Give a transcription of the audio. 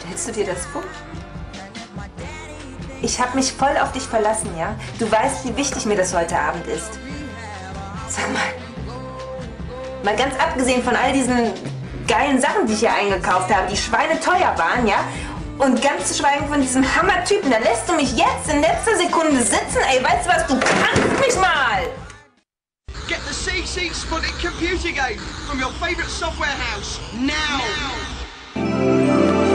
Stellst du dir das vor? Ich habe mich voll auf dich verlassen, ja? Du weißt, wie wichtig mir das heute Abend ist. Sag mal ganz abgesehen von all diesen geilen Sachen, die ich hier eingekauft habe, die schweineteuer waren, ja? Und ganz zu schweigen von diesem Hammertypen, da lässt du mich jetzt in letzter Sekunde sitzen, ey, weißt du was, du kannst mich mal! Get the CC Sputnik computer game from your favorite software house now.